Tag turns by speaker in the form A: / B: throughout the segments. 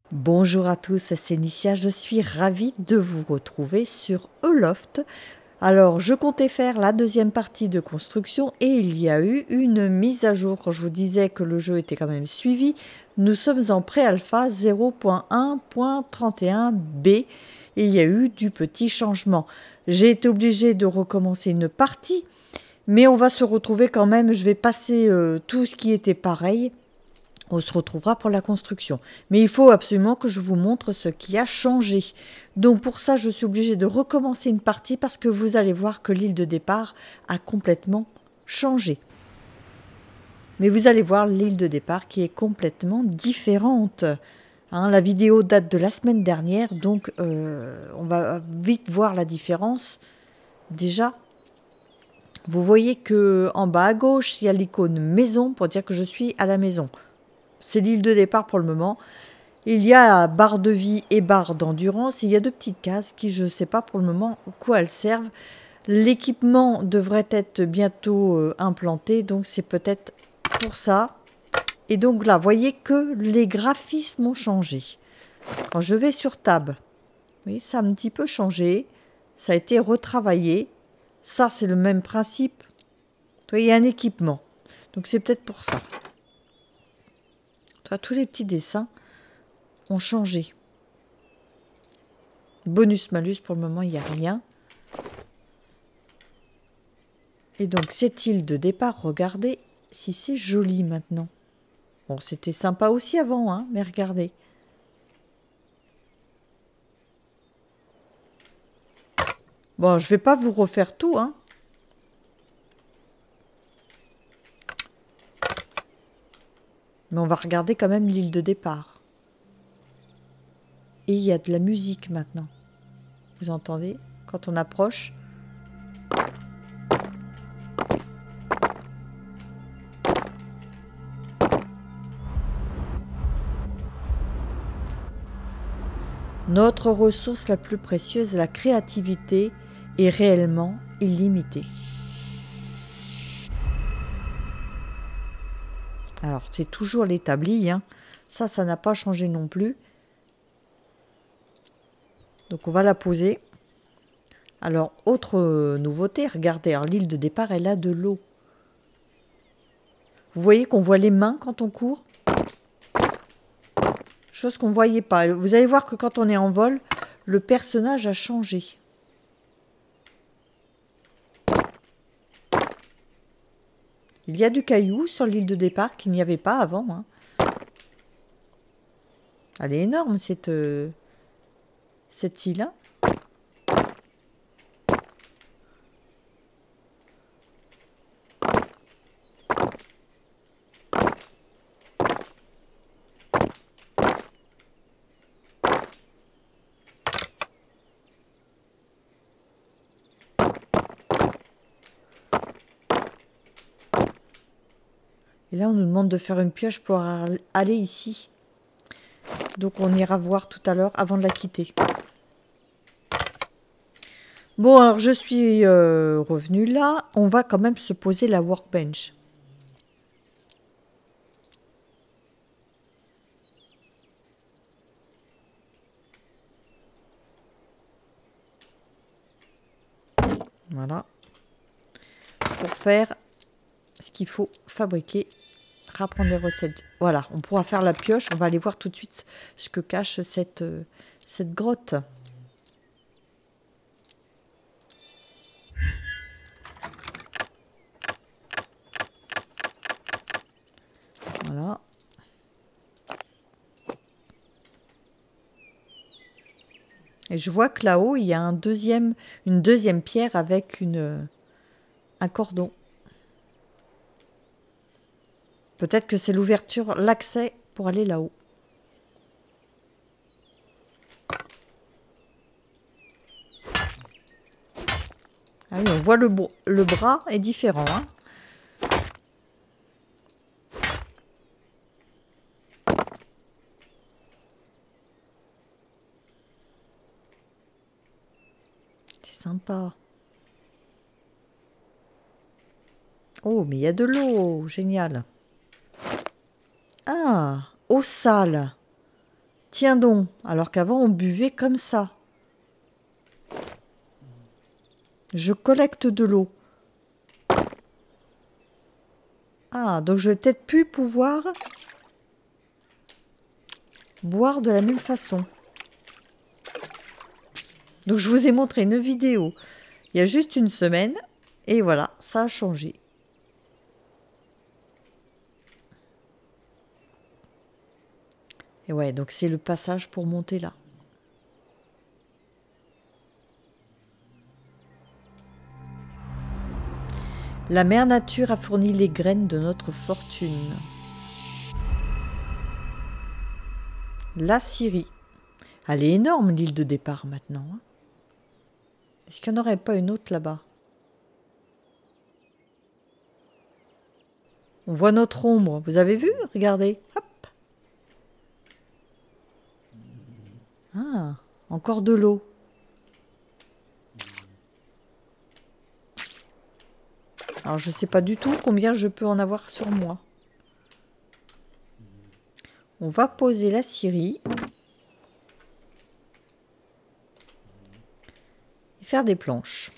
A: Bonjour à tous, c'est Nicia, je suis ravie de vous retrouver sur Oloft. Alors, je comptais faire la deuxième partie de construction et il y a eu une mise à jour. Quand je vous disais que le jeu était quand même suivi, nous sommes en pré-alpha 0.1.31b et il y a eu du petit changement. J'ai été obligée de recommencer une partie, mais on va se retrouver quand même, je vais passer tout ce qui était pareil. On se retrouvera pour la construction. Mais il faut absolument que je vous montre ce qui a changé. Donc pour ça, je suis obligée de recommencer une partie parce que vous allez voir que l'île de départ a complètement changé. Mais vous allez voir l'île de départ qui est complètement différente. Hein, la vidéo date de la semaine dernière, donc on va vite voir la différence. Déjà, vous voyez que en bas à gauche, il y a l'icône maison pour dire que je suis à la maison. C'est l'île de départ pour le moment. Il y a barre de vie et barre d'endurance. Il y a deux petites cases qui, je ne sais pas pour le moment à quoi elles servent. L'équipement devrait être bientôt implanté, donc c'est peut-être pour ça. Et donc là, vous voyez que les graphismes ont changé. Quand je vais sur Tab, oui, ça a un petit peu changé. Ça a été retravaillé. Ça, c'est le même principe. Vous voyez, il y a un équipement. Donc c'est peut-être pour ça. Tous les petits dessins ont changé. Bonus-malus, pour le moment, il n'y a rien. Et donc, cette île de départ, regardez si c'est joli maintenant. Bon, c'était sympa aussi avant, hein, mais regardez. Bon, je vais pas vous refaire tout, hein. Mais on va regarder quand même l'île de départ. Et il y a de la musique maintenant. Vous entendez? Quand on approche. Notre ressource la plus précieuse, la créativité, est réellement illimitée. Alors, c'est toujours l'établi, hein. Ça n'a pas changé non plus. Donc, on va la poser. Alors, autre nouveauté, regardez, l'île de départ, elle a de l'eau. Vous voyez qu'on voit les mains quand on court? Chose qu'on ne voyait pas. Vous allez voir que quand on est en vol, le personnage a changé. Il y a du caillou sur l'île de départ qu'il n'y avait pas avant, hein. Elle est énorme, cette île, hein. Et là, on nous demande de faire une pioche pour aller ici. Donc, on ira voir tout à l'heure avant de la quitter. Bon, alors, je suis revenue là. On va quand même se poser la workbench. Voilà. Pour faire ce qu'il faut fabriquer. Rapprendre les recettes. Voilà, on pourra faire la pioche. On va aller voir tout de suite ce que cache cette grotte. Voilà. Et je vois que là-haut, il y a une deuxième pierre avec un cordon. Peut-être que c'est l'ouverture, l'accès pour aller là-haut. Ah oui, on voit le bras est différent, hein. C'est sympa. Oh, mais il y a de l'eau, génial. Ah, eau sale. Tiens donc, alors qu'avant on buvait comme ça. Je collecte de l'eau. Ah, donc je vais peut-être plus pouvoir boire de la même façon. Donc je vous ai montré une vidéo il y a juste une semaine. Et voilà, ça a changé. Et ouais, donc c'est le passage pour monter là. La mère nature a fourni les graines de notre fortune. La Syrie. Elle est énorme, l'île de départ, maintenant. Hein. Est-ce qu'il n'y en aurait pas une autre là-bas? On voit notre ombre. Vous avez vu? Regardez. Hop. Ah, encore de l'eau. Alors, je ne sais pas du tout combien je peux en avoir sur moi. On va poser la Syrie. Et faire des planches.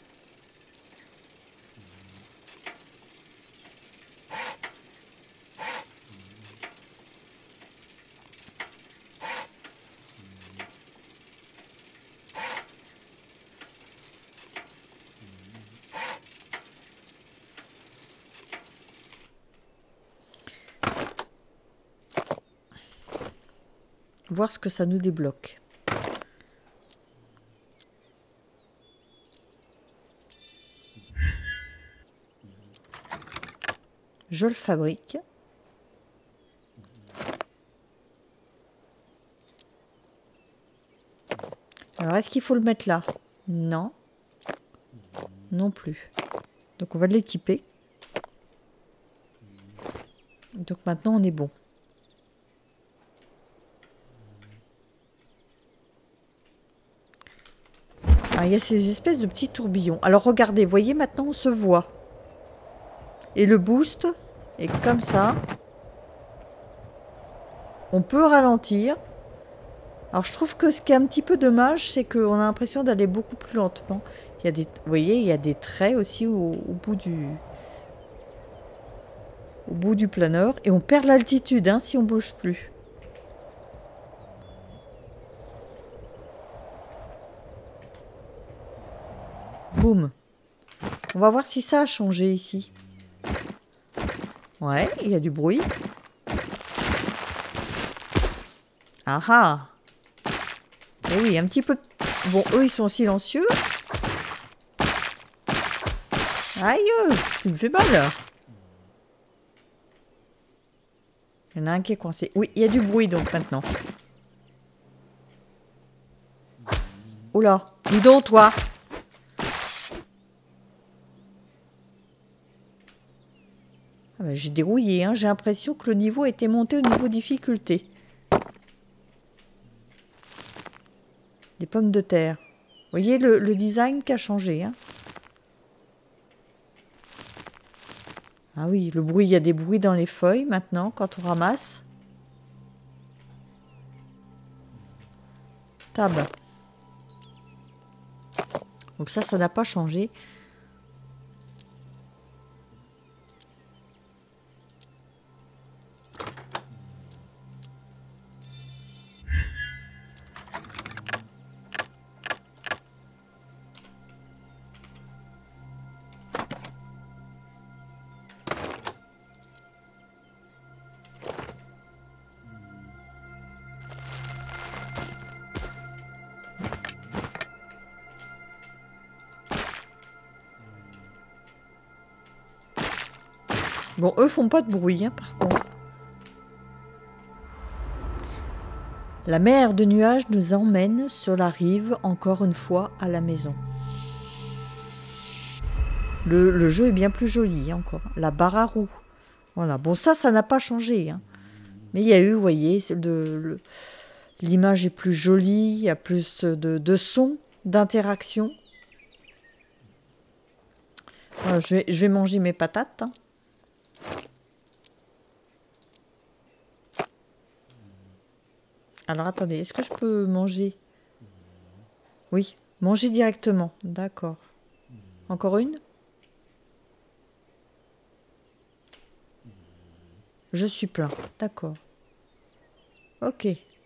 A: Voir ce que ça nous débloque. Je le fabrique. Alors, est-ce qu'il faut le mettre là? Non. Non plus. Donc, on va l'équiper. Donc, maintenant, on est bon. Ah, il y a ces espèces de petits tourbillons. Alors, regardez, voyez, maintenant, on se voit. Et le boost est comme ça. On peut ralentir. Alors, je trouve que ce qui est un petit peu dommage, c'est qu'on a l'impression d'aller beaucoup plus lentement. Il y a des, vous voyez, il y a des traits aussi au bout du planeur. Et on perd l'altitude hein, si on bouge plus. Boum. On va voir si ça a changé ici. Ouais, il y a du bruit. Ah ah. Et oui, un petit peu... Bon, eux, ils sont silencieux. Aïe, tu me fais mal. Il y en a un qui est coincé. Oui, il y a du bruit, donc, maintenant. Oula, dis donc, toi. Ah bah, j'ai dérouillé, hein. J'ai l'impression que le niveau a été monté au niveau difficulté. Des pommes de terre. Vous voyez le design qui a changé, hein. Ah oui, le bruit, il y a des bruits dans les feuilles maintenant quand on ramasse. Tab. Donc ça n'a pas changé. Bon, eux font pas de bruit, hein, par contre. La mer de nuages nous emmène sur la rive, encore une fois, à la maison. Le jeu est bien plus joli, hein, encore. La barre à roues. Voilà. Bon, ça n'a pas changé. Hein. Mais il y a eu, vous voyez, l'image est plus jolie, il y a plus de sons, d'interaction. Voilà, je vais manger mes patates. Hein. Alors attendez, est-ce que je peux manger? Oui, manger directement. D'accord. Encore une? Je suis plein. D'accord. Ok.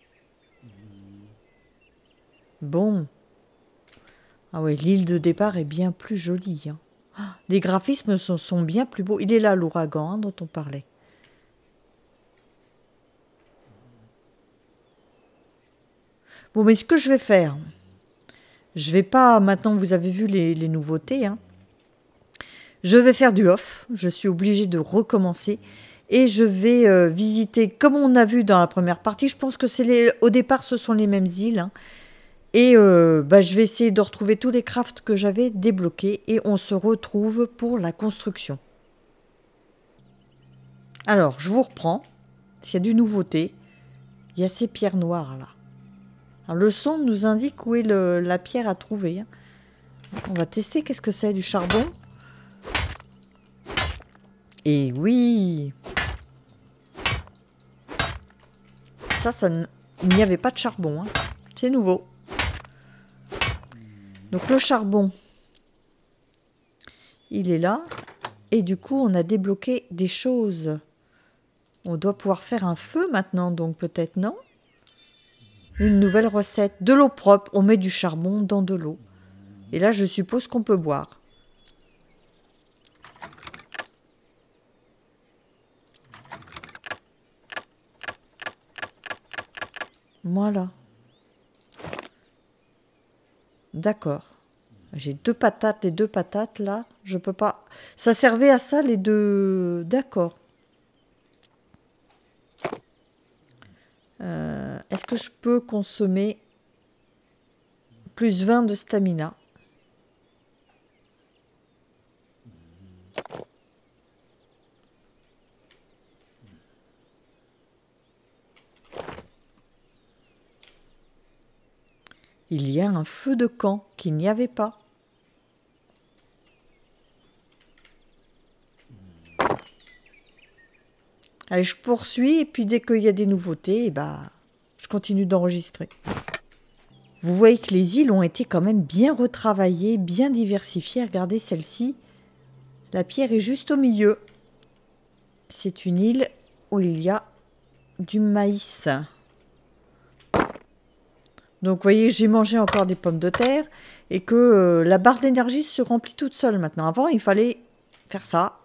A: Bon. Ah ouais, l'île de départ est bien plus jolie. Hein. Ah, les graphismes sont bien plus beaux. Il est là, l'ouragan, hein, dont on parlait. Bon, mais ce que je vais faire, je vais pas... Maintenant, vous avez vu les nouveautés. Hein. Je vais faire du off. Je suis obligée de recommencer. Et je vais visiter, comme on a vu dans la première partie, je pense que au départ, ce sont les mêmes îles. Hein. Et bah, je vais essayer de retrouver tous les crafts que j'avais débloqués. Et on se retrouve pour la construction. Alors, je vous reprends. S'il y a du nouveauté, il y a ces pierres noires là. Alors, le son nous indique où est la pierre à trouver. Hein. On va tester qu'est-ce que c'est, du charbon. Et oui! Il n'y avait pas de charbon. Hein. C'est nouveau. Donc le charbon, il est là. Et du coup, on a débloqué des choses. On doit pouvoir faire un feu maintenant, donc peut-être, non? Une nouvelle recette. De l'eau propre. On met du charbon dans de l'eau. Et là, je suppose qu'on peut boire. Voilà. D'accord. J'ai 2 patates. Les 2 patates, là, je peux pas... Ça servait à ça, les 2... D'accord. Est-ce que je peux consommer plus 20 de stamina? Il y a un feu de camp qu'il n'y avait pas. Allez, je poursuis et puis dès qu'il y a des nouveautés, bah, je continue d'enregistrer. Vous voyez que les îles ont été quand même bien retravaillées, bien diversifiées. Regardez celle-ci. La pierre est juste au milieu. C'est une île où il y a du maïs. Donc, vous voyez, j'ai mangé encore des pommes de terre et que la barre d'énergie se remplit toute seule maintenant. Avant, il fallait faire ça.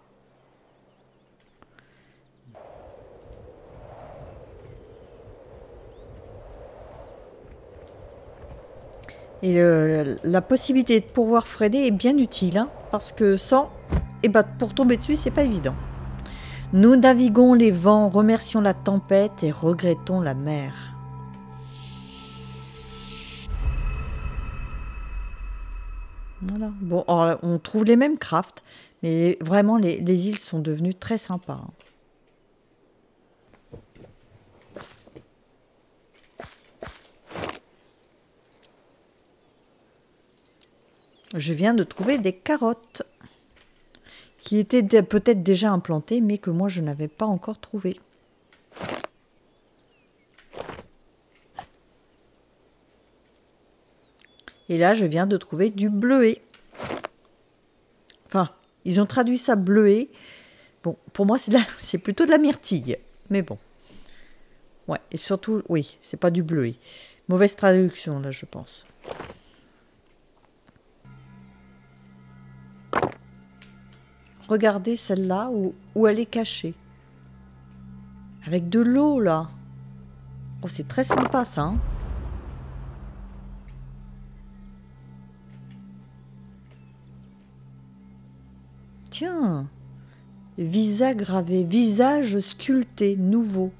A: Et la possibilité de pouvoir freiner est bien utile, hein, parce que sans, et bah, pour tomber dessus, c'est pas évident. Nous naviguons les vents, remercions la tempête et regrettons la mer. Voilà. Bon, alors, on trouve les mêmes crafts, mais vraiment, les îles sont devenues très sympas. Hein. Je viens de trouver des carottes qui étaient peut-être déjà implantées, mais que moi, je n'avais pas encore trouvées. Et là, je viens de trouver du bleuet. Enfin, ils ont traduit ça bleuet. Bon, pour moi, c'est plutôt de la myrtille. Mais bon. Ouais, et surtout, oui, c'est pas du bleuet. Mauvaise traduction, là, je pense. Regardez celle-là où elle est cachée. Avec de l'eau, là. Oh, c'est très sympa, ça. Hein. Tiens. Visage gravé. Visage sculpté. Nouveau.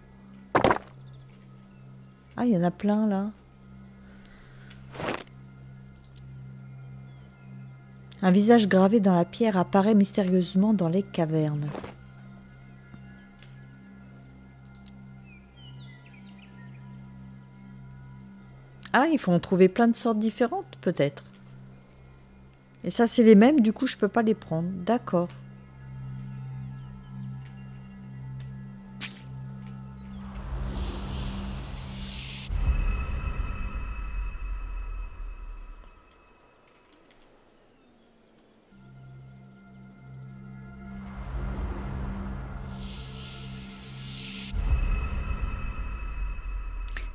A: Ah, il y en a plein, là. Un visage gravé dans la pierre apparaît mystérieusement dans les cavernes. Ah, il faut en trouver plein de sortes différentes, peut-être. Et ça, c'est les mêmes, du coup, je peux pas les prendre. D'accord.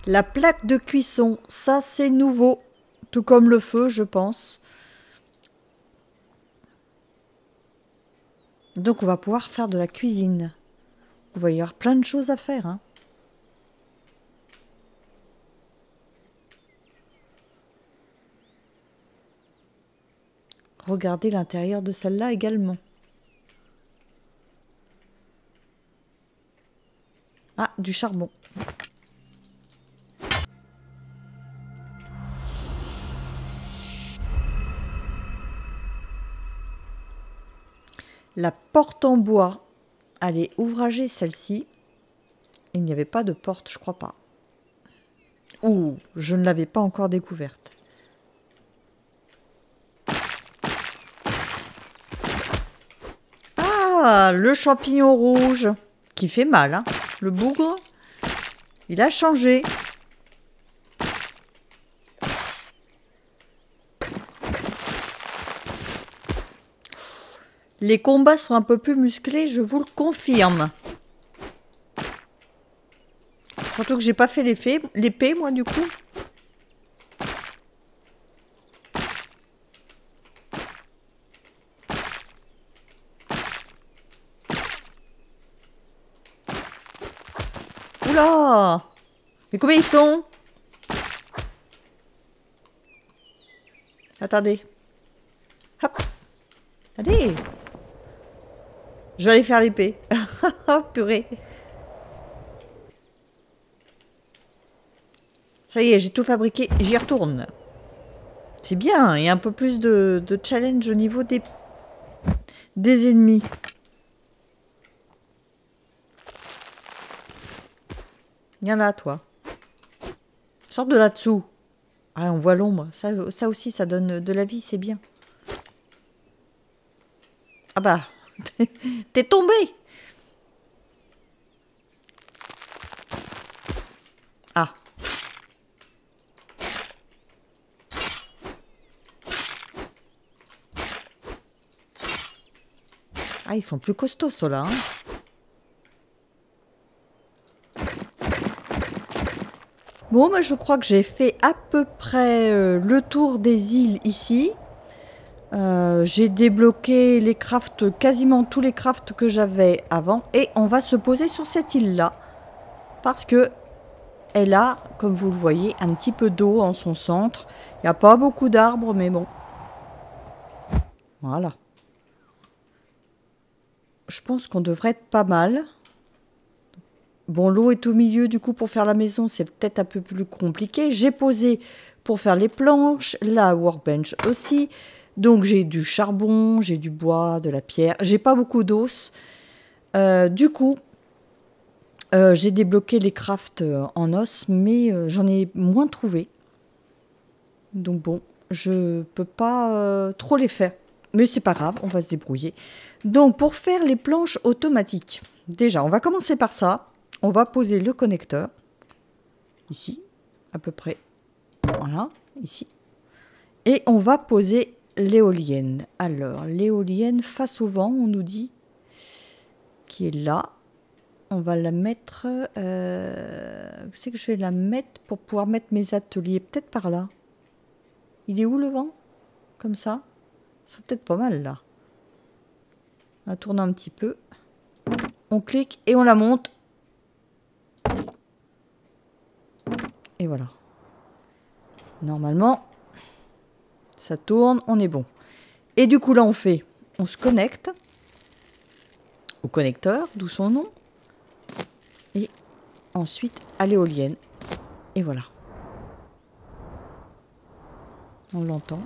A: La plaque de cuisson, ça c'est nouveau. Tout comme le feu, je pense. Donc on va pouvoir faire de la cuisine. Il va y avoir plein de choses à faire. Hein. Regardez l'intérieur de celle-là également. Ah, du charbon. La porte en bois, elle est ouvragée celle-ci. Il n'y avait pas de porte, je crois pas. Ouh, je ne l'avais pas encore découverte. Ah, le champignon rouge, qui fait mal, hein. Le bougre, il a changé. Les combats sont un peu plus musclés, je vous le confirme. Surtout que j'ai pas fait l'épée, moi, du coup. Oula! Mais combien ils sont? Attendez. Hop. Allez. Je vais aller faire l'épée. Oh, purée. Ça y est, j'ai tout fabriqué. J'y retourne. C'est bien. Il y a un peu plus de challenge au niveau des ennemis. Viens là, toi. Sors de là-dessous. Ah, on voit l'ombre. Ça aussi, ça donne de la vie, c'est bien. Ah bah, t'es tombé. Ah. Ah, ils sont plus costauds, ceux-là. Hein. Bon, moi, je crois que j'ai fait à peu près le tour des îles ici. J'ai débloqué les crafts, quasiment tous les crafts que j'avais avant. Et on va se poser sur cette île-là. Parce que elle a, comme vous le voyez, un petit peu d'eau en son centre. Il n'y a pas beaucoup d'arbres, mais bon. Voilà. Je pense qu'on devrait être pas mal. Bon, l'eau est au milieu, du coup, pour faire la maison, c'est peut-être un peu plus compliqué. J'ai posé pour faire les planches, la workbench aussi. Donc, j'ai du charbon, j'ai du bois, de la pierre. J'ai pas beaucoup d'os. Du coup, j'ai débloqué les crafts en os, mais j'en ai moins trouvé. Donc bon, je peux pas trop les faire. Mais c'est pas grave, on va se débrouiller. Donc, pour faire les planches automatiques, déjà, on va commencer par ça. On va poser le connecteur, ici, à peu près, voilà, ici. Et on va poser l'éolienne. Alors, l'éolienne face au vent, on nous dit, qui est là. On va la mettre, c'est que je vais la mettre pour pouvoir mettre mes ateliers, peut-être par là. Il est où le vent? Comme ça. C'est peut-être pas mal, là. On va tourner un petit peu. On clique et on la monte. Et voilà. Normalement, ça tourne, on est bon. Et du coup, là, on se connecte au connecteur, d'où son nom. Et ensuite, à l'éolienne. Et voilà. On l'entend.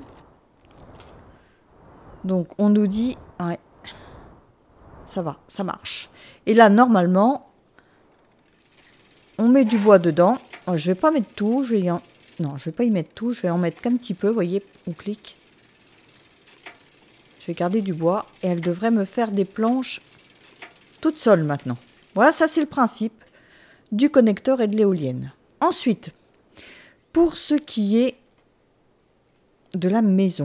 A: Donc, on nous dit, ouais, ça va, ça marche. Et là, normalement, on met du bois dedans. Oh, je vais pas mettre tout, non, je vais pas y mettre tout, je vais en mettre qu'un petit peu, vous voyez, on clique. Je vais garder du bois et elle devrait me faire des planches toutes seules maintenant. Voilà, ça c'est le principe du connecteur et de l'éolienne. Ensuite, pour ce qui est de la maison.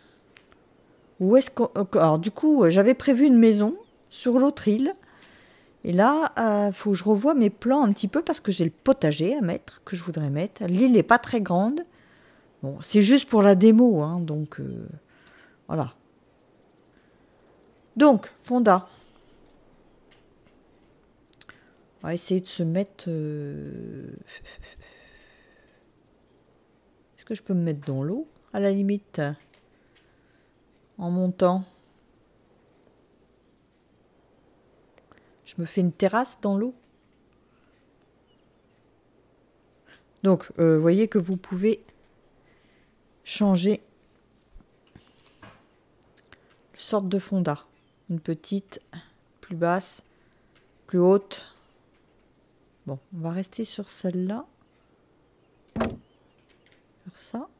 A: Où est-ce qu'on... Alors du coup, j'avais prévu une maison sur l'autre île. Et là, faut que je revoie mes plans un petit peu parce que j'ai le potager à mettre, que je voudrais mettre. L'île n'est pas très grande. Bon, c'est juste pour la démo, hein, donc voilà. Donc, Fonda. On va essayer de se mettre... Est-ce que je peux me mettre dans l'eau, à la limite, en montant? Je me fais une terrasse dans l'eau. Donc, vous voyez que vous pouvez changer sorte de fonda. Une petite, plus basse, plus haute. Bon, on va rester sur celle-là. Faire ça.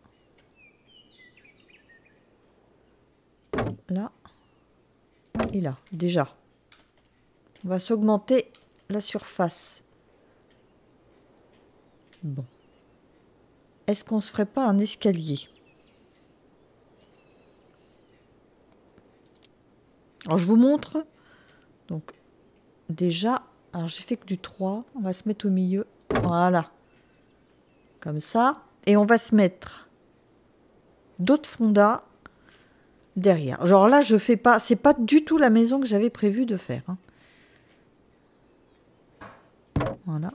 A: Là. Et là, déjà. On va s'augmenter la surface. Bon. Est-ce qu'on se ferait pas un escalier? Alors, je vous montre. Donc, déjà, alors j'ai fait que du 3. On va se mettre au milieu. Voilà. Comme ça. Et on va se mettre d'autres fondas derrière. Genre là, je fais pas... C'est pas du tout la maison que j'avais prévu de faire. Hein. Voilà.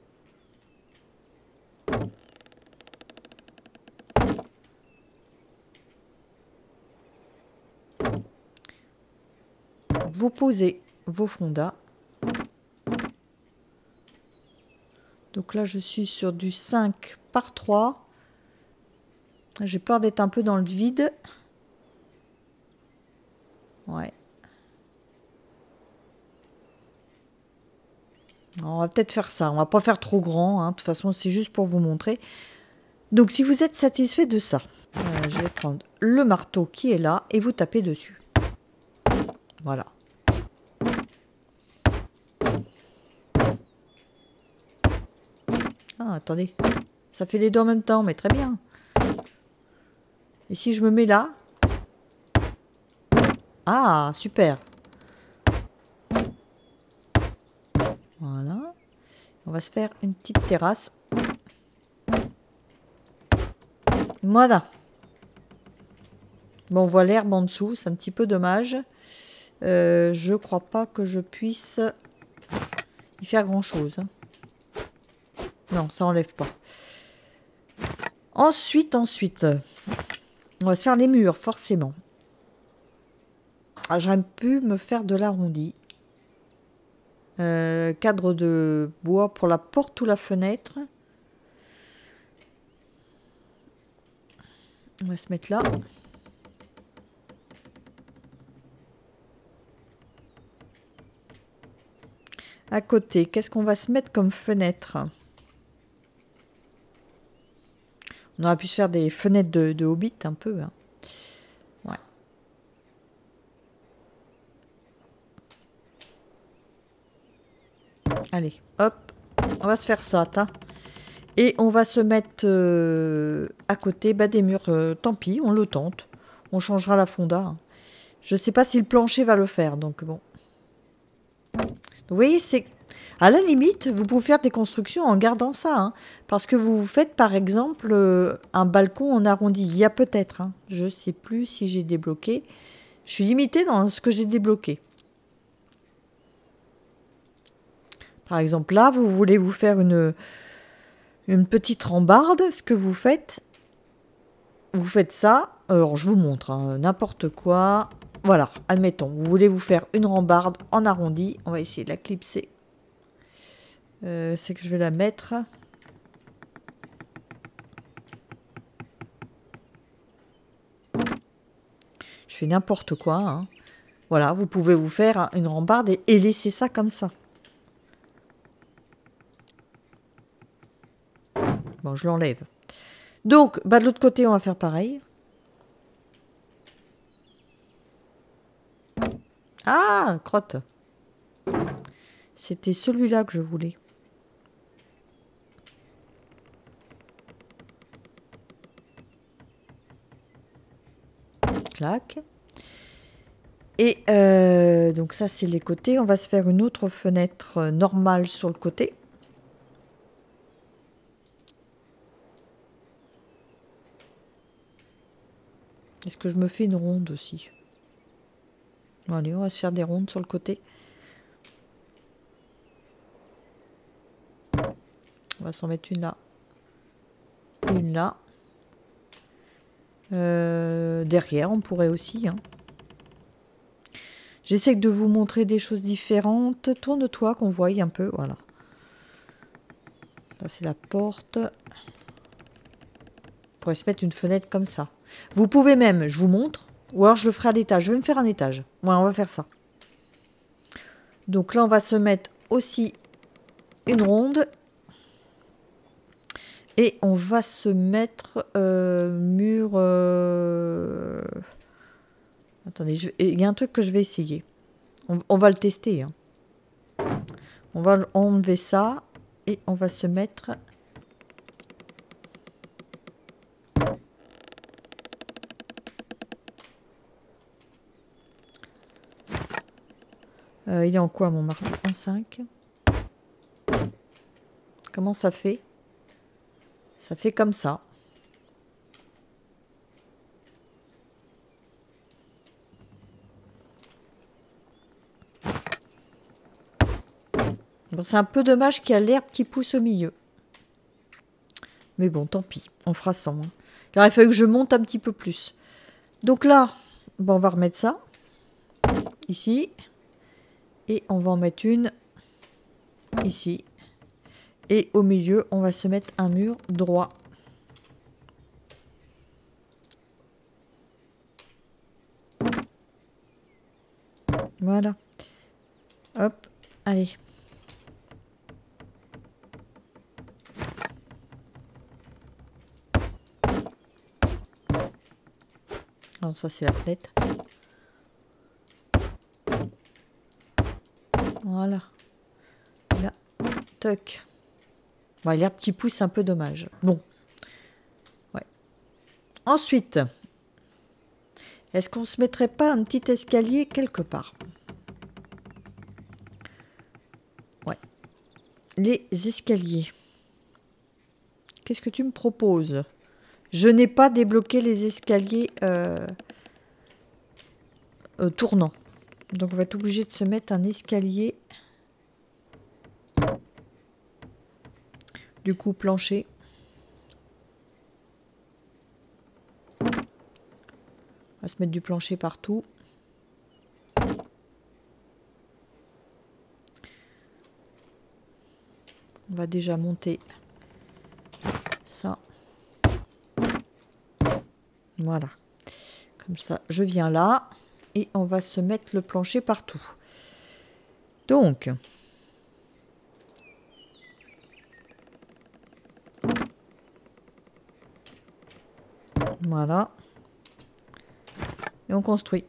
A: Vous posez vos fondas. Donc là, je suis sur du 5 par 3. J'ai peur d'être un peu dans le vide. Ouais. On va peut-être faire ça. On va pas faire trop grand. Hein. De toute façon, c'est juste pour vous montrer. Donc, si vous êtes satisfait de ça, je vais prendre le marteau qui est là et vous tapez dessus. Voilà. Ah, attendez. Ça fait les deux en même temps, mais très bien. Et si je me mets là? Ah, super. Voilà. On va se faire une petite terrasse. Voilà. Bon, on voit l'herbe en dessous. C'est un petit peu dommage. Je crois pas que je puisse y faire grand-chose. Hein. Non, ça enlève pas. Ensuite, on va se faire les murs, forcément. Ah, j'aurais pu me faire de l'arrondi. Cadre de bois pour la porte ou la fenêtre. On va se mettre là. À côté, qu'est-ce qu'on va se mettre comme fenêtre? On aurait pu se faire des fenêtres de Hobbit un peu. Hein. Ouais. Allez, hop. On va se faire ça, et on va se mettre à côté des murs. Tant pis, on le tente. On changera la fonda. Hein. Je ne sais pas si le plancher va le faire, donc bon. Vous voyez, c'est... À la limite, vous pouvez faire des constructions en gardant ça. Hein, parce que vous faites, par exemple, un balcon en arrondi. Il y a peut-être. Hein, je ne sais plus si j'ai débloqué. Je suis limitée dans ce que j'ai débloqué. Par exemple, là, vous voulez vous faire une petite rambarde. Ce que vous faites ça. Alors, je vous montre. Hein, n'importe quoi. Voilà, admettons. Vous voulez vous faire une rambarde en arrondi. On va essayer de la clipser. C'est que je vais la mettre. Je fais n'importe quoi. Hein. Voilà, vous pouvez vous faire une rambarde et laisser ça comme ça. Bon, je l'enlève. Donc, de l'autre côté, on va faire pareil. Ah, crotte. C'était celui-là que je voulais. Clac. Et donc ça, c'est les côtés. On va se faire une autre fenêtre normale sur le côté. Est-ce que je me fais une ronde aussi? Bon, allez, on va se faire des rondes sur le côté. On va s'en mettre une là. Une là. Derrière, on pourrait aussi. Hein. J'essaie de vous montrer des choses différentes. Tourne-toi, qu'on voie un peu. Voilà. Là, c'est la porte. On pourrait se mettre une fenêtre comme ça. Vous pouvez même, je vous montre, ou alors je le ferai à l'étage. Je vais me faire un étage. Ouais, on va faire ça. Donc là, on va se mettre aussi une ronde. Et on va se mettre mur... Attendez, il y a un truc que je vais essayer. On va le tester. Hein. On va enlever ça. Et on va se mettre... il est en quoi mon marteau? En 5. Comment ça fait? Ça fait comme ça. Bon, c'est un peu dommage qu'il y a l'herbe qui pousse au milieu. Mais bon, tant pis. On fera sans. Hein. Car il fallait que je monte un petit peu plus. Donc là, bon, on va remettre ça. Ici. Et on va en mettre une ici. Et au milieu, on va se mettre un mur droit. Voilà. Hop, allez. Alors ça, c'est la fenêtre. Voilà. Là, toc. Bon, l'herbe qui pousse, c'est un peu dommage. Bon. Ouais. Ensuite, est-ce qu'on se mettrait pas un petit escalier quelque part? Ouais. Les escaliers. Qu'est-ce que tu me proposes? Je n'ai pas débloqué les escaliers tournants. Donc on va être obligé de se mettre un escalier. Du coup, plancher. On va se mettre du plancher partout. On va déjà monter ça. Voilà. Comme ça, je viens là. Et on va se mettre le plancher partout. Donc... Voilà. Et on construit.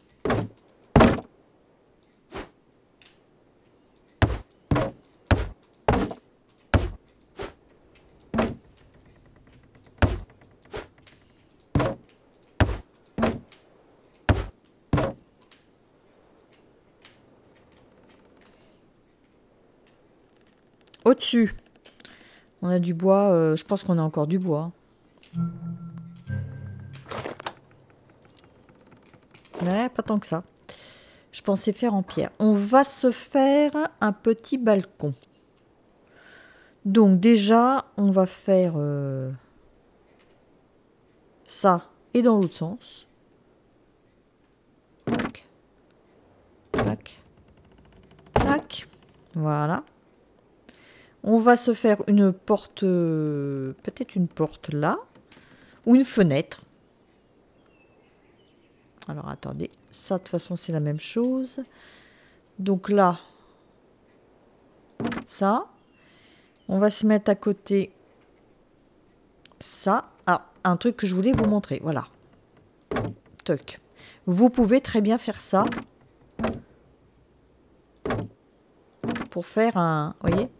A: Au-dessus, on a du bois. Je pense qu'on a encore du bois. Ouais, pas tant que ça. Je pensais faire en pierre. On va se faire un petit balcon. Donc déjà, on va faire ça et dans l'autre sens. Tac. Tac. Tac. Voilà. On va se faire une porte, peut-être une porte là, ou une fenêtre. Alors attendez, ça de toute façon c'est la même chose. Donc là, ça. On va se mettre à côté ça. Ah, un truc que je voulais vous montrer, voilà. Toc. Vous pouvez très bien faire ça. Pour faire un... Vous voyez?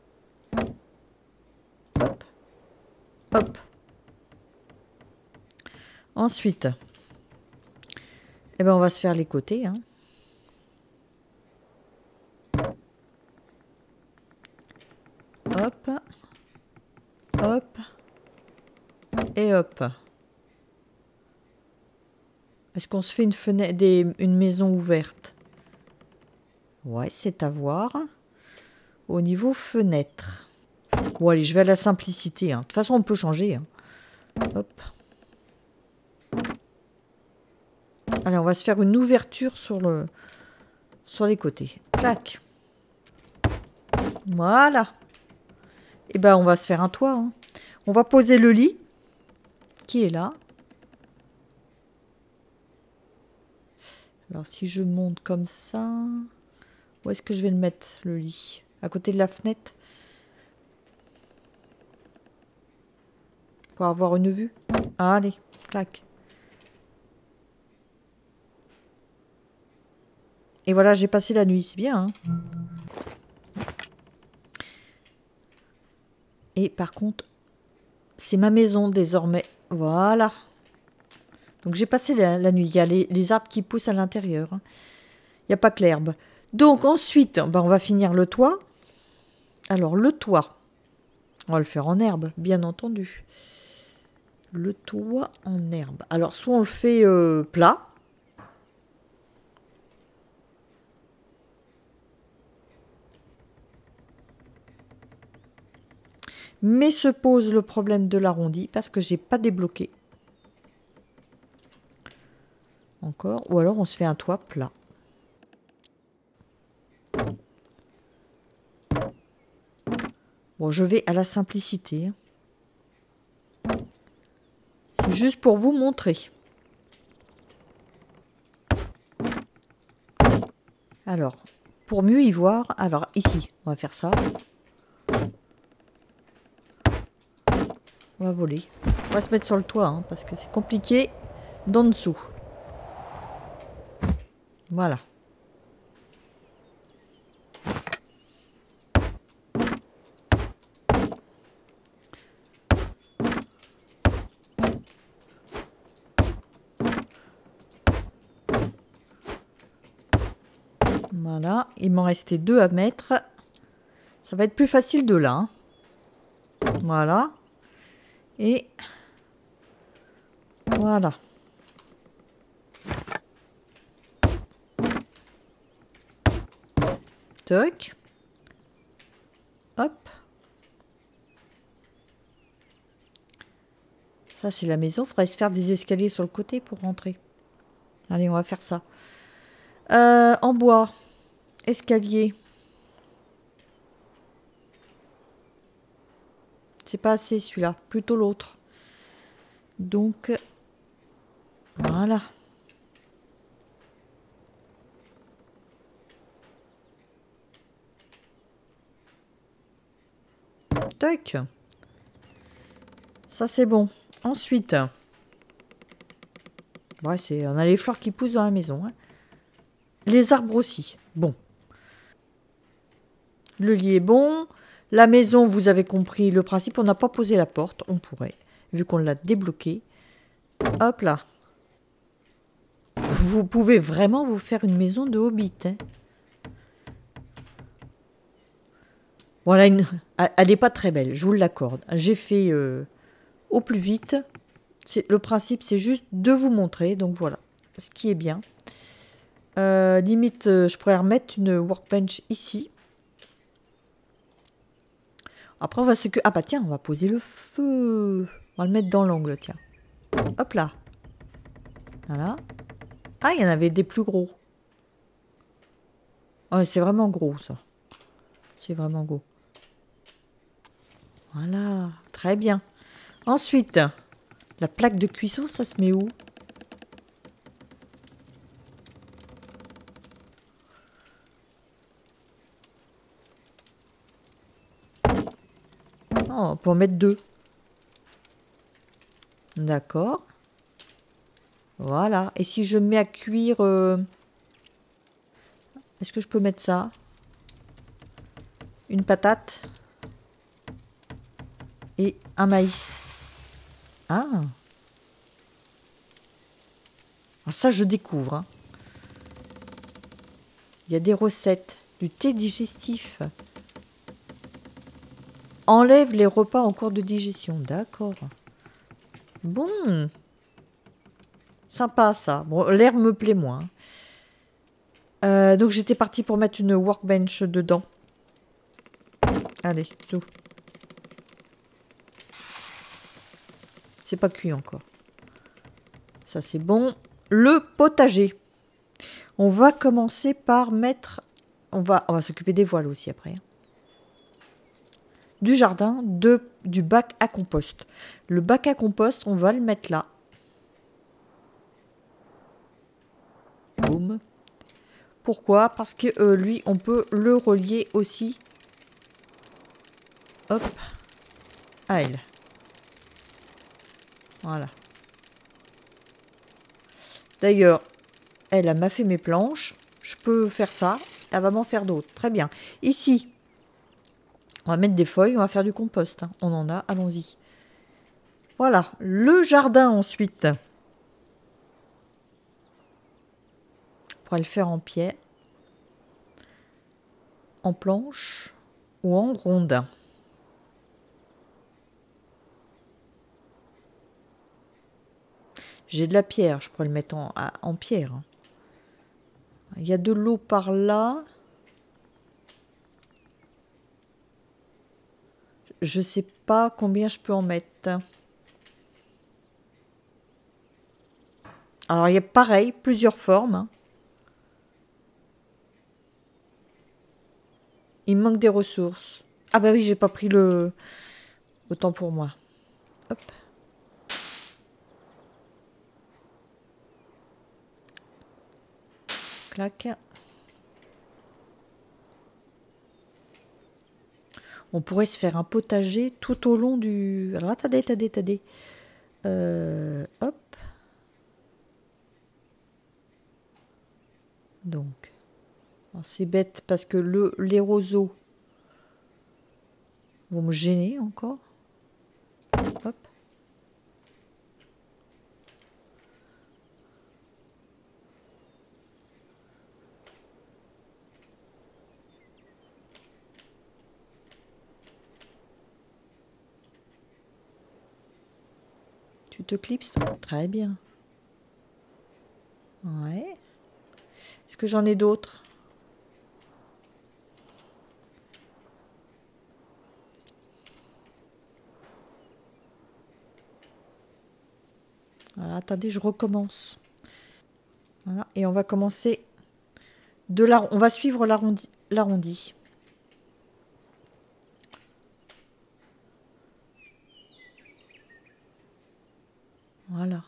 A: Hop. Hop. Ensuite, eh ben on va se faire les côtés. Hein. Et hop. Est-ce qu'on se fait une fenêtre, une maison ouverte? Ouais, c'est à voir. Au niveau fenêtre. Bon, allez, je vais à la simplicité. Hein. De toute façon, on peut changer. Hein. Hop. Allez, on va se faire une ouverture sur les côtés. Clac. Voilà. Et ben, on va se faire un toit. Hein. On va poser le lit. Qui est là? Alors, si je monte comme ça... Où est-ce que je vais le mettre, le lit? À côté de la fenêtre? Pour avoir une vue. Ah, allez, clac. Et voilà, j'ai passé la nuit, c'est bien. Hein. Et par contre, c'est ma maison désormais. Voilà. Donc j'ai passé la nuit. Il y a les arbres qui poussent à l'intérieur. Hein. Il n'y a pas que l'herbe. Donc ensuite, ben, on va finir le toit. Alors le toit, on va le faire en herbe, bien entendu. Le toit en herbe. Alors soit on le fait plat. Mais se pose le problème de l'arrondi parce que j'ai pas débloqué. Encore. Ou alors on se fait un toit plat. Bon, je vais à la simplicité. C'est juste pour vous montrer. Alors, pour mieux y voir, alors ici, on va faire ça. On va voler. On va se mettre sur le toit, hein, parce que c'est compliqué d'en dessous. Voilà. Voilà, il m'en restait 2 à mettre. Ça va être plus facile de là. Hein. Voilà. Et voilà. Toc. Hop. Ça, c'est la maison. Il faudrait se faire des escaliers sur le côté pour rentrer. Allez, on va faire ça. En bois. Escalier. C'est pas assez celui-là. Plutôt l'autre. Donc, voilà. Toc. Ça, c'est bon. Ensuite, ouais, on a les fleurs qui poussent dans la maison. Hein. Les arbres aussi. Bon. Le lit est bon. La maison, vous avez compris le principe. On n'a pas posé la porte. On pourrait, vu qu'on l'a débloqué. Hop là. Vous pouvez vraiment vous faire une maison de hobbit. Hein. Voilà, elle n'est pas très belle, je vous l'accorde. J'ai fait au plus vite. Le principe, c'est juste de vous montrer. Donc voilà, ce qui est bien. Limite, je pourrais remettre une workbench ici. Après, on va se... Ah bah tiens, on va poser le feu. On va le mettre dans l'angle, tiens. Hop là. Voilà. Ah, il y en avait des plus gros. Oh, c'est vraiment gros, ça. C'est vraiment gros. Voilà, très bien. Ensuite, la plaque de cuisson, ça se met où? Oh, on peut en mettre 2. D'accord. Voilà. Et si je mets à cuire... Est-ce que je peux mettre ça? Une patate. Et un maïs. Ah. Alors ça, je découvre. Hein. Il y a des recettes. Du thé digestif. Enlève les repas en cours de digestion. D'accord. Bon. Sympa ça. Bon, l'air me plaît moins. Donc j'étais partie pour mettre une workbench dedans. Allez, zou. C'est pas cuit encore. Ça c'est bon. Le potager. On va commencer par mettre... On va s'occuper des voiles aussi après. Du jardin, du bac à compost. Le bac à compost, on va le mettre là. Boum. Pourquoi? Parce que lui, on peut le relier aussi. Hop. À elle. Voilà. D'ailleurs, elle m'a fait mes planches. Je peux faire ça. Elle va m'en faire d'autres. Très bien. Ici, on va mettre des feuilles. On va faire du compost. Hein. On en a. Allons-y. Voilà. Le jardin ensuite. On pourra le faire en pierre, en planche ou en ronde. J'ai de la pierre. Je pourrais le mettre en pierre. Il y a de l'eau par là. Je sais pas combien je peux en mettre. Alors, il y a pareil, plusieurs formes. Hein. Il me manque des ressources. Ah bah oui, j'ai pas pris le temps pour moi. Hop. Clac. On pourrait se faire un potager tout au long du... Alors, attendez. Hop. Donc. C'est bête parce que les roseaux vont me gêner encore. Hop. Tu te clipses? Très bien. Ouais. Est-ce que j'en ai d'autres? Voilà, attendez, je recommence. Voilà, et on va commencer on va suivre l'arrondi. Voilà.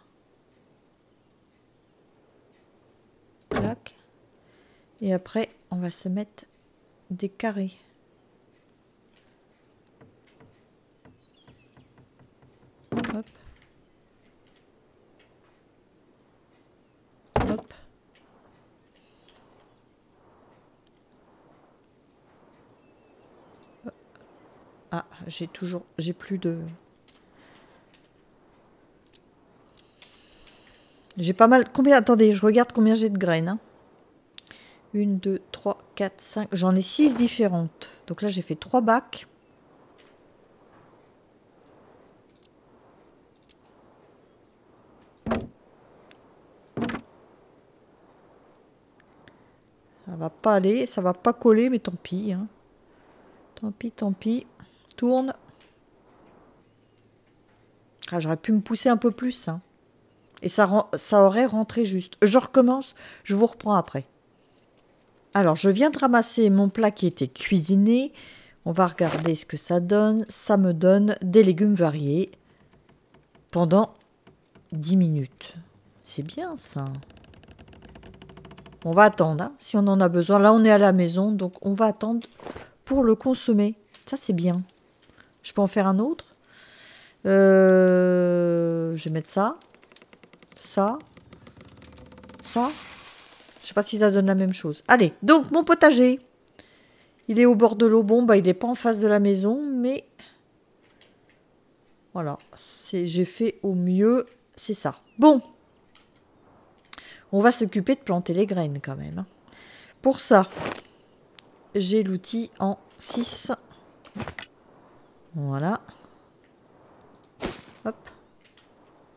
A: Clac. Et après, on va se mettre des carrés. Hop. Hop. Ah, j'ai plus de... J'ai pas mal... Combien? Attendez, je regarde combien j'ai de graines. Hein. 1, 2, 3, 4, 5... J'en ai 6 différentes. Donc là, j'ai fait 3 bacs. Ça va pas aller, ça va pas coller, mais tant pis. Hein. Tant pis. Tourne. Ah, j'aurais pu me pousser un peu plus. Hein. Et ça aurait rentré juste. Je recommence, je vous reprends après. Alors, je viens de ramasser mon plat qui était cuisiné. On va regarder ce que ça donne. Ça me donne des légumes variés pendant 10 minutes. C'est bien ça. On va attendre, hein, si on en a besoin. Là, on est à la maison, donc on va attendre pour le consommer. Ça, c'est bien. Je peux en faire un autre. Je vais mettre ça. Ça. Je sais pas si ça donne la même chose. Allez, donc mon potager. Il est au bord de l'eau. Bon, bah, il n'est pas en face de la maison, mais... Voilà, j'ai fait au mieux. C'est ça. Bon. On va s'occuper de planter les graines quand même. Hein. Pour ça, j'ai l'outil en 6. Voilà. Hop.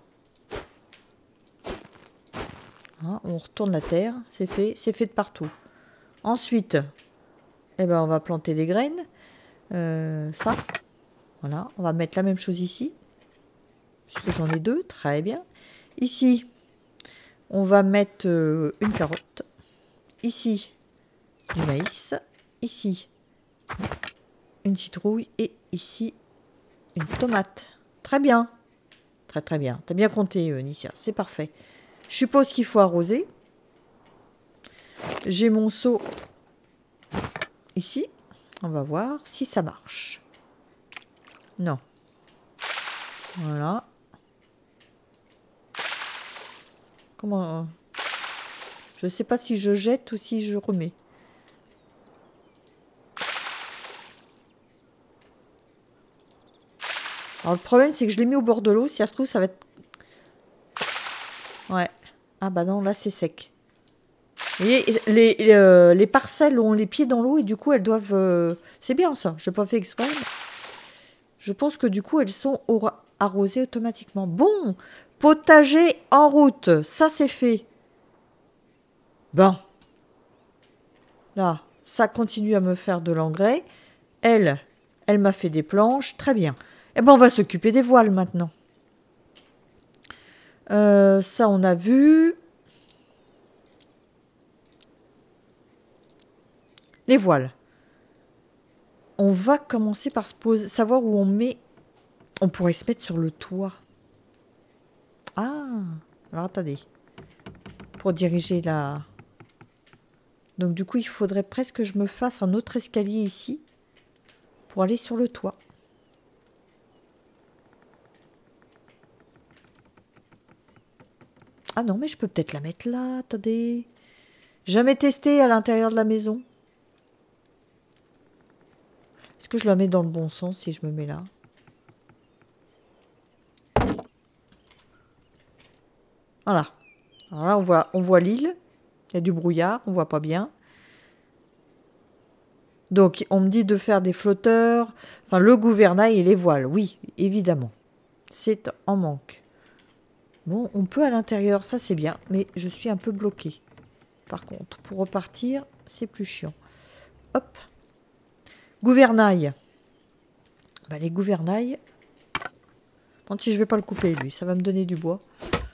A: Hein, on retourne la terre, c'est fait de partout. Ensuite, eh ben, on va planter des graines. Ça, voilà, on va mettre la même chose ici. Puisque j'en ai deux, très bien. Ici, on va mettre une carotte. Ici, du maïs. Ici, une citrouille. Et ici, une tomate. Très bien. Très très bien. T'as bien compté, Nicia. C'est parfait. Je suppose qu'il faut arroser. J'ai mon seau ici. On va voir si ça marche. Non. Voilà. Comment... Je ne sais pas si je jette ou si je remets. Alors le problème, c'est que je l'ai mis au bord de l'eau. Si ça se trouve, ça va être... Ouais. Ah bah non, là, c'est sec. Et les parcelles ont les pieds dans l'eau et du coup, elles doivent... C'est bien ça, je n'ai pas fait exprès. Mais... Je pense que du coup, elles sont arrosées automatiquement. Bon, potager en route, ça c'est fait. Bon. Là, ça continue à me faire de l'engrais. Elle m'a fait des planches, très bien. Eh ben, on va s'occuper des voiles maintenant. Ça, on a vu. Les voiles. On va commencer par se poser, savoir où on met... On pourrait se mettre sur le toit. Ah, alors attendez. Pour diriger la... Donc du coup, il faudrait presque que je me fasse un autre escalier ici. Pour aller sur le toit. Ah non, mais je peux peut-être la mettre là, attendez. Jamais testé à l'intérieur de la maison. Est-ce que je la mets dans le bon sens si je me mets là? Voilà. Alors là, on voit l'île. Il y a du brouillard, on voit pas bien. Donc, on me dit de faire des flotteurs. Enfin, le gouvernail et les voiles. Oui, évidemment. C'est en manque. Bon, on peut à l'intérieur, ça c'est bien. Mais je suis un peu bloquée. Par contre, pour repartir, c'est plus chiant. Hop. Gouvernail. Bah, les gouvernails. Bon, si je vais pas le couper, lui, ça va me donner du bois.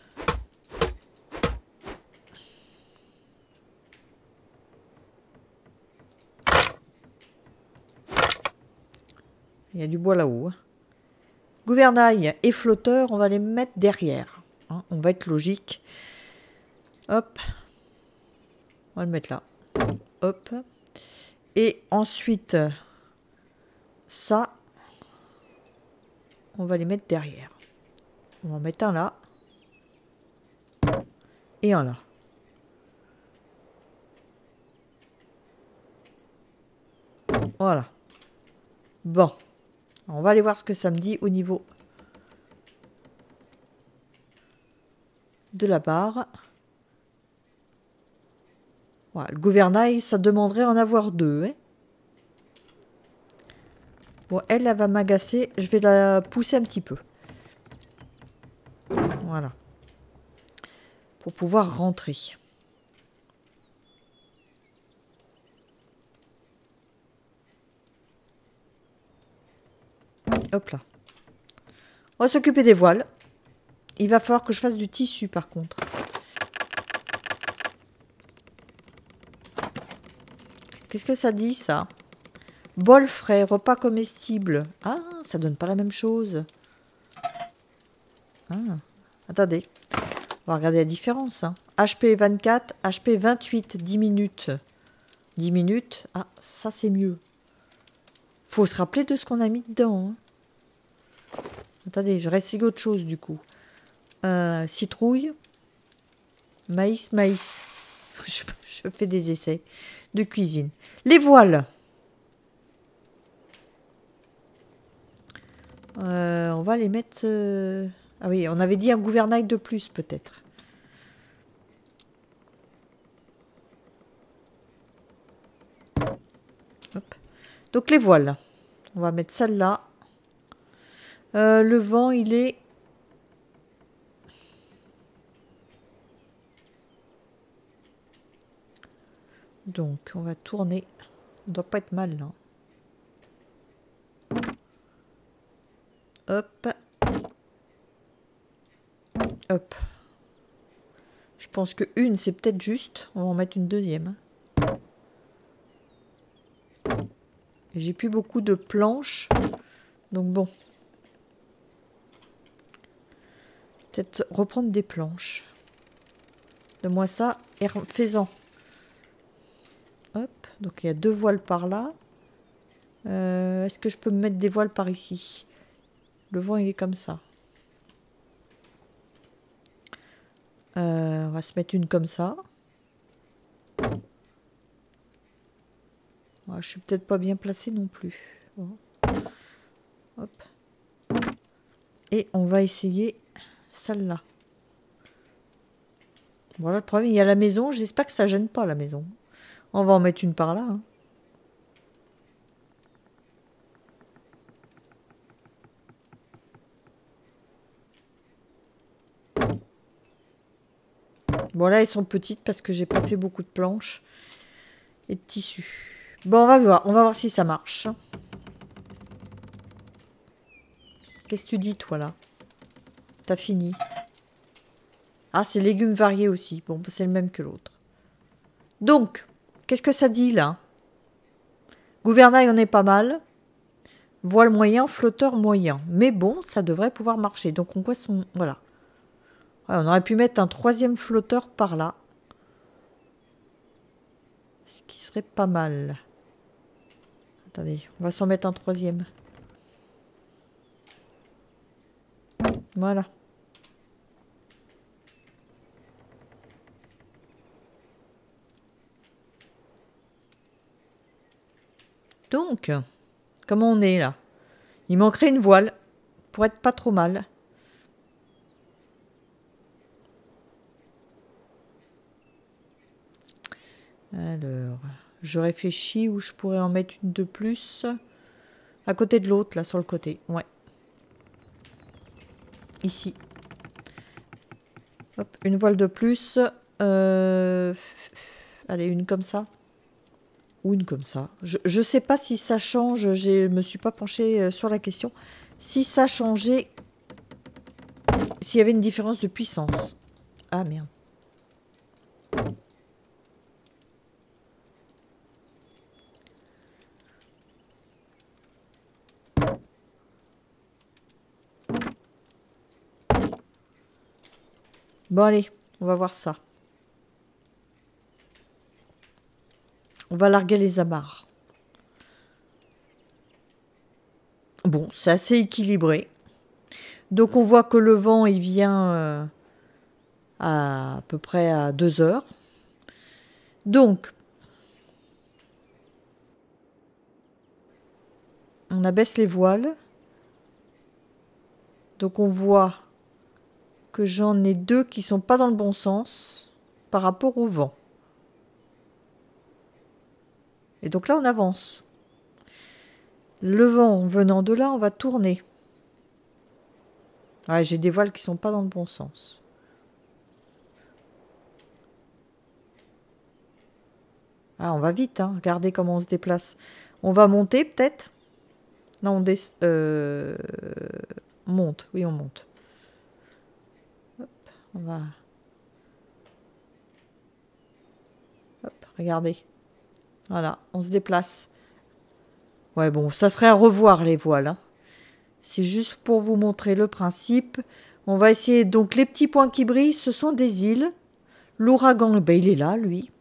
A: Il y a du bois là-haut. Hein. Gouvernail et flotteur, on va les mettre derrière. Hein, on va être logique. Hop. On va le mettre là. Hop. Et ensuite, ça, on va les mettre derrière. On va en mettre un là. Et un là. Voilà. Bon. On va aller voir ce que ça me dit au niveau de la barre. Voilà, le gouvernail, ça demanderait en avoir deux. Hein. Bon, elle va m'agacer. Je vais la pousser un petit peu. Voilà. Pour pouvoir rentrer. Hop là. On va s'occuper des voiles. Il va falloir que je fasse du tissu par contre. Qu'est-ce que ça dit ça? Bol frais, repas comestible. Ah, ça donne pas la même chose. Ah, attendez. On va regarder la différence. Hein. HP 24, HP 28, 10 minutes. 10 minutes. Ah, ça c'est mieux. Faut se rappeler de ce qu'on a mis dedans. Hein. Attendez, je réessaye autre chose du coup. Citrouille. Maïs, maïs. Je fais des essais de cuisine. Les voiles. On va les mettre... Ah oui, on avait dit un gouvernail de plus peut-être. Hop. Donc les voiles. On va mettre celle-là. Le vent, il est... Donc, on va tourner. On doit pas être mal, là. Hop. Hop. Je pense que une, c'est peut-être juste. On va en mettre une deuxième. J'ai plus beaucoup de planches. Donc bon. Peut-être reprendre des planches. Donne-moi ça et fais-en. Hop. Donc il y a 2 voiles par là. Est-ce que je peux me mettre des voiles par ici? Le vent, il est comme ça. On va se mettre une comme ça. Je suis peut-être pas bien placée non plus. Bon. Hop. Et on va essayer celle-là. Voilà, le problème, il y a la maison. J'espère que ça gêne pas la maison. On va en mettre une par là. Hein. Bon, là, elles sont petites parce que j'ai pas fait beaucoup de planches et de tissu. Bon, on va voir si ça marche. Qu'est-ce que tu dis, toi, là? T'as fini. Ah, c'est légumes variés aussi. Bon, c'est le même que l'autre. Donc, qu'est-ce que ça dit, là? Gouvernail, on est pas mal. Voile moyen, flotteur moyen. Mais bon, ça devrait pouvoir marcher. Donc, on voit son... Voilà. Ouais, on aurait pu mettre un 3e flotteur par là. Ce qui serait pas mal. Attendez, on va s'en mettre un 3e. Voilà. Donc, comment on est là? Il manquerait une voile pour être pas trop mal. Alors, je réfléchis où je pourrais en mettre une de plus. À côté de l'autre, là, sur le côté. Ouais. Ici. Hop, une voile de plus. Allez, une comme ça. Ou une comme ça. Je sais pas si ça change. Je me suis pas penchée sur la question. Si ça changeait... S'il y avait une différence de puissance. Ah, merde. Bon, allez. On va voir ça. On va larguer les amarres. Bon, c'est assez équilibré. Donc on voit que le vent, il vient à peu près à 2 heures. Donc, on abaisse les voiles. Donc on voit que j'en ai 2 qui sont pas dans le bon sens par rapport au vent. Et donc là, on avance. Le vent venant de là, on va tourner. Ouais, j'ai des voiles qui sont pas dans le bon sens. Ah, on va vite, hein. Regardez comment on se déplace. On va monter, peut-être? Non, on monte. Oui, on monte. Hop, on va... Hop, regardez. Voilà, on se déplace. Ouais, bon, ça serait à revoir, les voiles, hein. C'est juste pour vous montrer le principe. On va essayer... Donc, les petits points qui brillent, ce sont des îles. L'ouragan, ben, il est là, lui.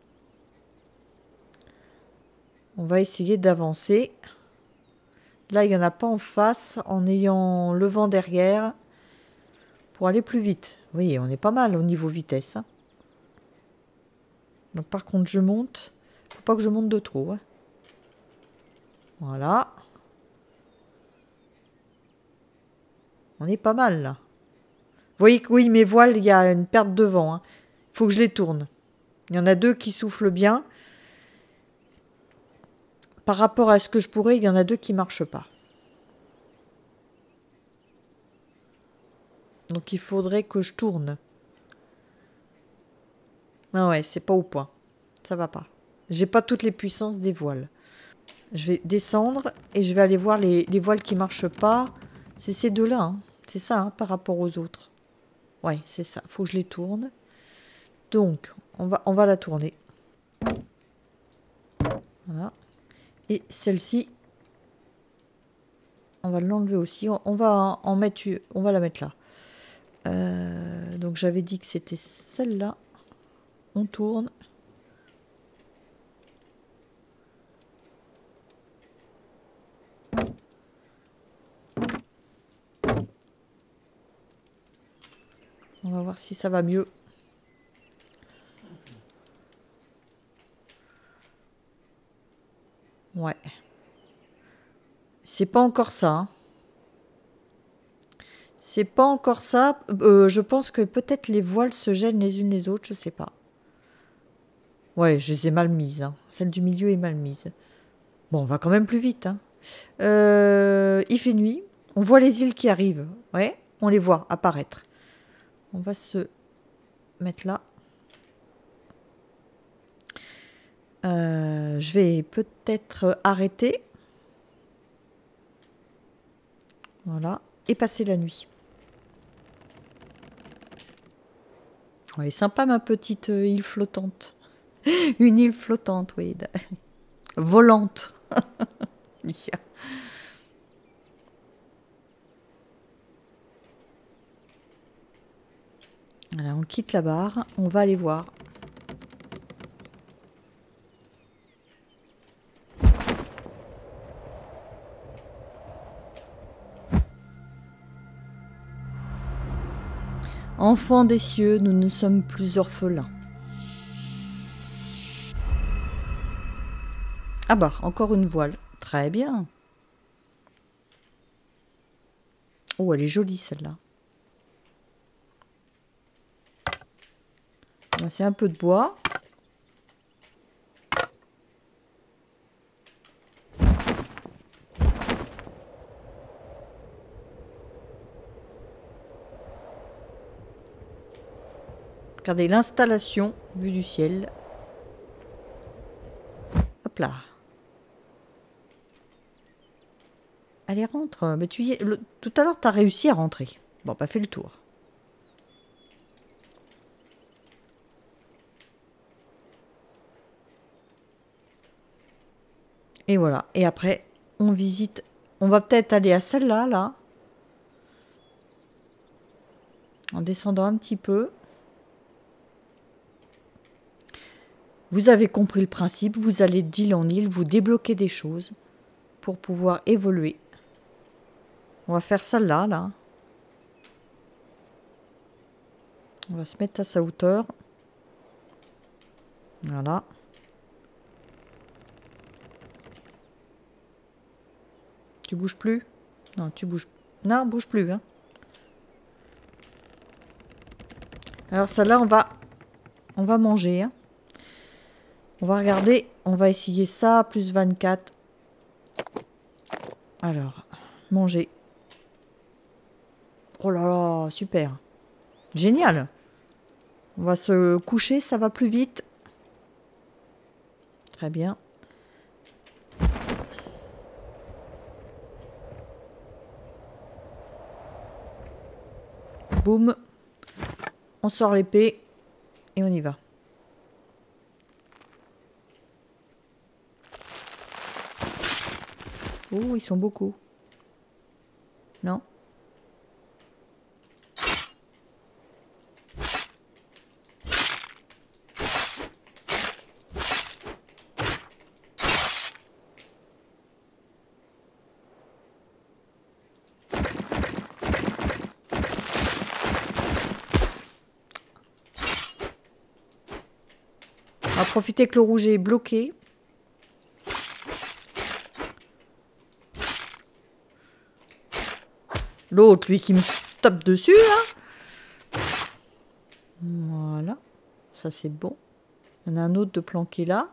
A: On va essayer d'avancer. Là, il n'y en a pas en face, en ayant le vent derrière, pour aller plus vite. Oui, on est pas mal au niveau vitesse. Hein. Donc, par contre, je monte. Faut pas que je monte de trop. Hein. Voilà. On est pas mal, là. Vous voyez que oui, mes voiles, il y a une perte de vent. Hein. Faut que je les tourne. Il y en a 2 qui soufflent bien. Par rapport à ce que je pourrais, il y en a 2 qui marchent pas. Donc il faudrait que je tourne. Ah ouais, c'est pas au point. Ça va pas. J'ai pas toutes les puissances des voiles. Je vais descendre et je vais aller voir les voiles qui marchent pas. C'est ces deux-là, hein. C'est ça, hein, par rapport aux autres. Ouais, c'est ça. Faut que je les tourne. Donc, on va la tourner. Voilà. Et celle-ci, on va l'enlever aussi. On va en mettre, on va la mettre là. Donc j'avais dit que c'était celle-là. On tourne. On va voir si ça va mieux. Ouais. C'est pas encore ça, hein. C'est pas encore ça. Je pense que peut-être les voiles se gênent les unes les autres, je sais pas. Ouais, je les ai mal mises, hein. Celle du milieu est mal mise. Bon, on va quand même plus vite, hein. Il fait nuit. On voit les îles qui arrivent. Ouais, on les voit apparaître. On va se mettre là. Je vais peut-être arrêter. Voilà. Et passer la nuit. Ouais, sympa ma petite île flottante. Une île flottante, oui. Volante. Voilà, on quitte la barre. On va aller voir. Enfants des cieux, nous ne sommes plus orphelins. Ah bah, encore une voile. Très bien. Oh, elle est jolie celle-là. C'est un peu de bois. Regardez l'installation vue du ciel. Hop là. Allez, rentre. Mais tu y es... Tout à l'heure, tu as réussi à rentrer. Bon, bah, fais le tour. Et voilà. Et après, on visite. On va peut-être aller à celle-là, là. En descendant un petit peu. Vous avez compris le principe. Vous allez d'île en île. Vous débloquez des choses pour pouvoir évoluer. On va faire celle-là, là. On va se mettre à sa hauteur. Voilà. Tu bouges plus? Non, tu bouges. Non, bouge plus, hein. Alors celle-là, on va manger, hein. On va regarder. On va essayer ça, plus 24. Alors, manger. Oh là là, super. Génial. On va se coucher, ça va plus vite. Très bien. Boum. On sort l'épée et on y va. Oh, ils sont beaucoup. Non? On va profiter que le rouge est bloqué. L'autre, lui, qui me tape dessus, là. Voilà. Ça, c'est bon. Il y en a un autre de planqué là.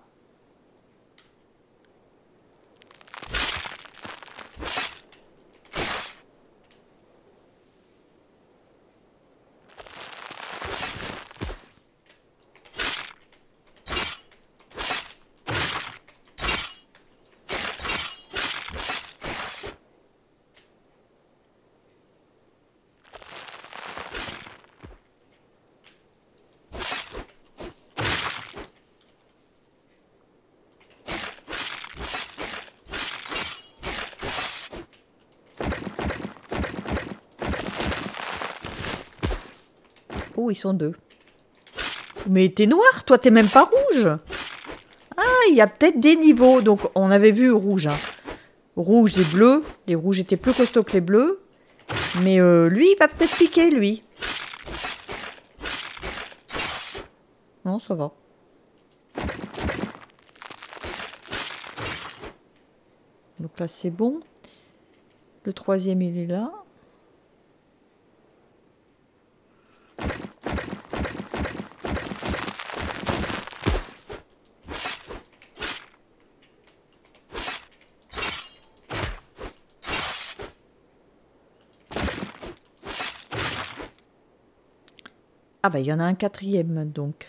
A: Oh, ils sont deux. Mais t'es noir, toi, t'es même pas rouge. Ah, il y a peut-être des niveaux. Donc, on avait vu rouge. Hein. Rouge et bleu. Les rouges étaient plus costauds que les bleus. Mais lui, il va peut-être piquer, lui. Non, ça va. Donc là, c'est bon. Le troisième, il est là. Ah bah, il y en a un quatrième, donc.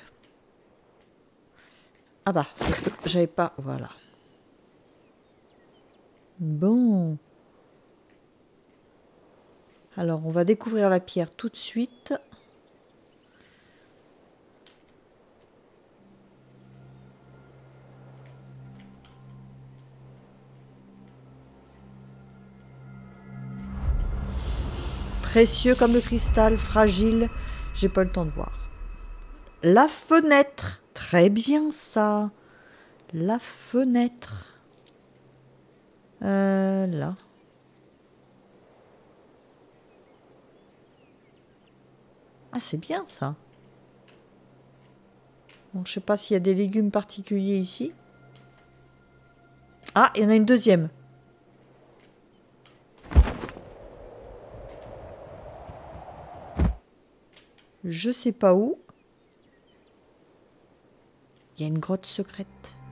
A: Ah bah, c'est parce que j'avais pas... Voilà. Bon. Alors, on va découvrir la pierre tout de suite. Précieux comme le cristal, fragile. J'ai pas le temps de voir. La fenêtre. Très bien, ça. La fenêtre. Là. Ah, c'est bien, ça. Bon, je sais pas s'il y a des légumes particuliers ici. Ah, il y en a une deuxième. Je sais pas où. Il y a une grotte secrète.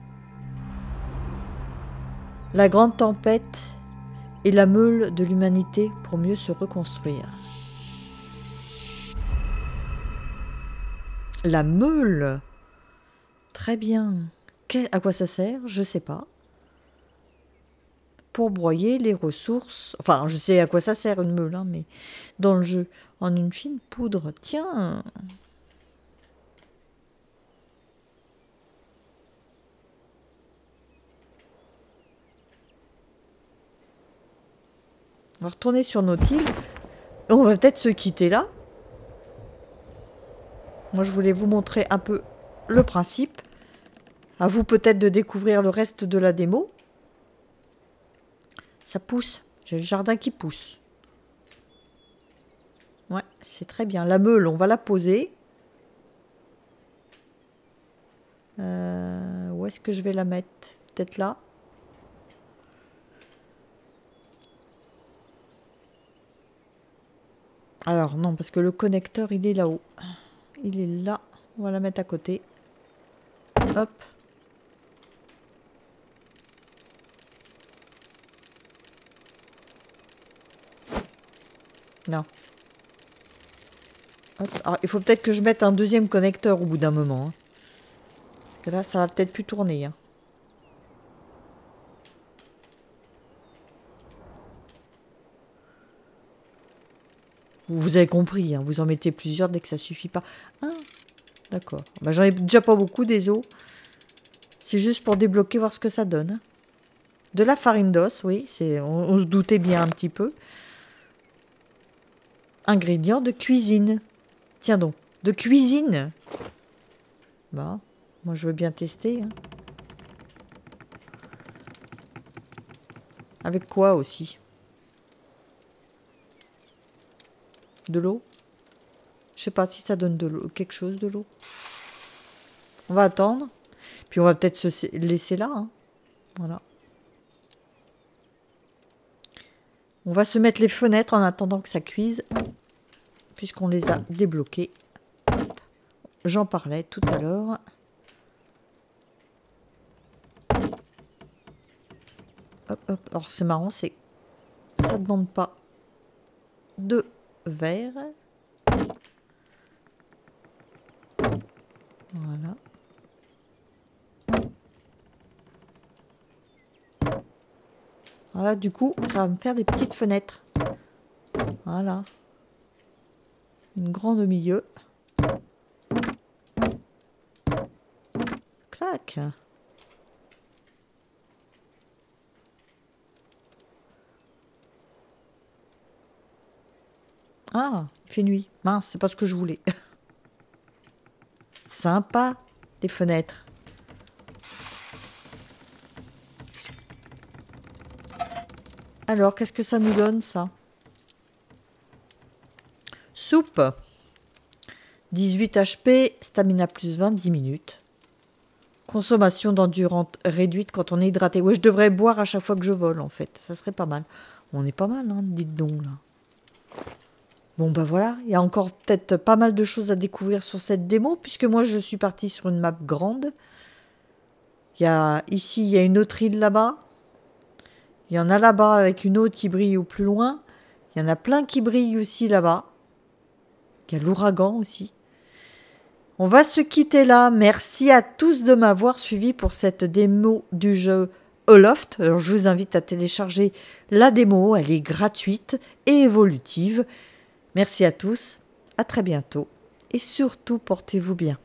A: La grande tempête est la meule de l'humanité pour mieux se reconstruire. La meule. Très bien. À quoi ça sert? Je sais pas. Pour broyer les ressources. Enfin, je sais à quoi ça sert une meule, hein, mais dans le jeu. En une fine poudre. Tiens. On va retourner sur notre île. On va peut-être se quitter là. Moi, je voulais vous montrer un peu le principe. À vous peut-être de découvrir le reste de la démo. Ça pousse. J'ai le jardin qui pousse. Ouais, c'est très bien. La meule, on va la poser. Où est-ce que je vais la mettre? Peut-être là. Alors non, parce que le connecteur, il est là-haut. Il est là. On va la mettre à côté. Hop. Non. Hop. Alors, il faut peut-être que je mette un deuxième connecteur au bout d'un moment. Hein. Parce que là, ça va peut-être plus tourner. Hein. Vous avez compris, hein, vous en mettez plusieurs dès que ça suffit pas. Ah, d'accord. Bah, j'en ai déjà pas beaucoup des os. C'est juste pour débloquer, voir ce que ça donne. De la farine d'os, oui, on se doutait bien un petit peu. Ingrédients de cuisine. Tiens donc, de cuisine. Bah, moi je veux bien tester. Hein. Avec quoi aussi? De l'eau? Je sais pas si ça donne de l'eau, quelque chose de l'eau. On va attendre. Puis on va peut-être se laisser là. Hein. Voilà. On va se mettre les fenêtres en attendant que ça cuise. Puisqu'on les a débloquées. J'en parlais tout à l'heure. Hop, hop. Alors c'est marrant, ça demande pas de verre. Voilà. Voilà, du coup, ça va me faire des petites fenêtres. Voilà. Une grande au milieu. Clac. Ah, il fait nuit. Mince, c'est pas ce que je voulais. sympa, les fenêtres. Alors, qu'est-ce que ça nous donne, ça? Soupe. 18 HP, stamina plus 20, 10 minutes. Consommation d'endurance réduite quand on est hydraté. Ouais, je devrais boire à chaque fois que je vole, en fait. Ça serait pas mal. On est pas mal, hein, dites donc, là. Bon, bah voilà. Il y a encore peut-être pas mal de choses à découvrir sur cette démo, puisque moi, je suis partie sur une map grande. Ici, il y a une autre île là-bas. Il y en a là-bas avec une autre qui brille au plus loin. Il y en a plein qui brillent aussi là-bas. Il y a l'ouragan aussi. On va se quitter là. Merci à tous de m'avoir suivi pour cette démo du jeu Oloft. Alors, je vous invite à télécharger la démo. Elle est gratuite et évolutive. Merci à tous. À très bientôt. Et surtout, portez-vous bien.